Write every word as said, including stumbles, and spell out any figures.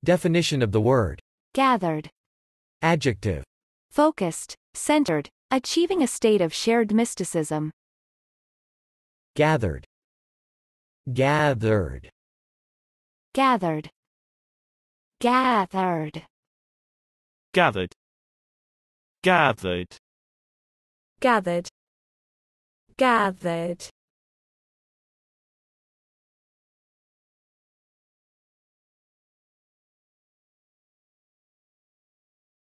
Definition of the word. Gathered. Adjective. Focused, centered, achieving a state of shared mysticism. Gathered. Gathered. Gathered. Gathered. Gathered. Gathered. Gathered. Gathered.